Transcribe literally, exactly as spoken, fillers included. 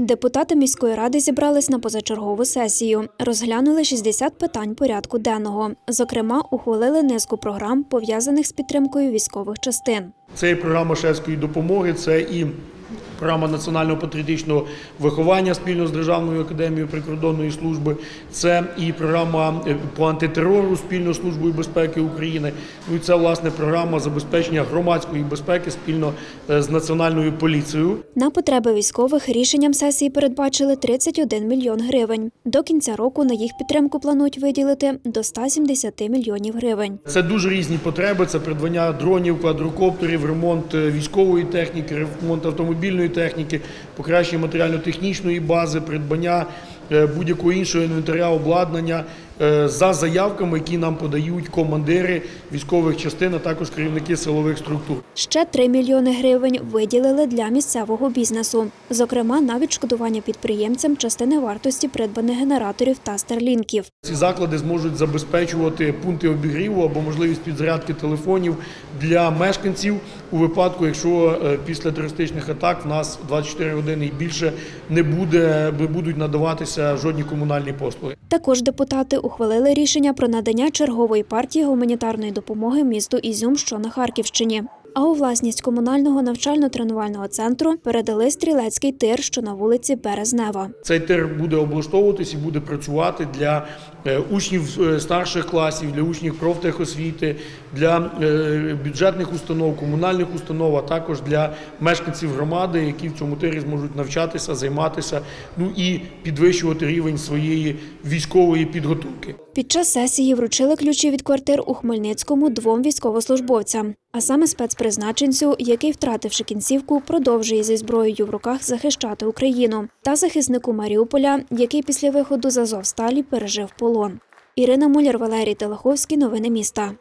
Депутати міської ради зібрались на позачергову сесію. Розглянули шістдесят питань порядку денного. Зокрема, ухвалили низку програм, пов'язаних з підтримкою військових частин. Це і програма шефської допомоги, це і програма національного патріотичного виховання спільно з Державною академією прикордонної служби, це і програма по антитерору спільно з Службою безпеки України, ну і це, власне, програма забезпечення громадської безпеки спільно з Національною поліцією. На потреби військових рішенням сесії передбачили тридцять один мільйон гривень. До кінця року на їх підтримку планують виділити до ста сімдесяти мільйонів гривень. Це дуже різні потреби, це придбання дронів, квадрокоптерів, ремонт військової техніки, ремонт автомобільної техніки, покращення матеріально-технічної бази, придбання будь-якого іншого інвентаря, обладнання за заявками, які нам подають командири військових частин, а також керівники силових структур. Ще три мільйони гривень виділили для місцевого бізнесу. Зокрема, на відшкодування підприємцям частини вартості придбаних генераторів та старлінків. Ці заклади зможуть забезпечувати пункти обігріву або можливість підзарядки телефонів для мешканців у випадку, якщо після терористичних атак в нас двадцять чотири години і більше не буде, будуть надаватися жодні комунальні послуги. Також депутати ухвалили рішення про надання чергової партії гуманітарної допомоги місту Ізюм, що на Харківщині. А у власність комунального навчально-тренувального центру передали стрілецький тир, що на вулиці Березнева. Цей тир буде облаштовуватись і буде працювати для учнів старших класів, для учнів профтехосвіти, для бюджетних установ, комунальних установ, а також для мешканців громади, які в цьому тирі зможуть навчатися, займатися, ну і підвищувати рівень своєї військової підготовки. Під час сесії вручили ключі від квартир у Хмельницькому двом військовослужбовцям, а саме спецпризначенцю, який, втративши кінцівку, продовжує зі зброєю в руках захищати Україну, та захиснику Маріуполя, який після виходу з Азовсталі пережив полон. Ірина Муляр, Валерій Телеховський. Новини міста.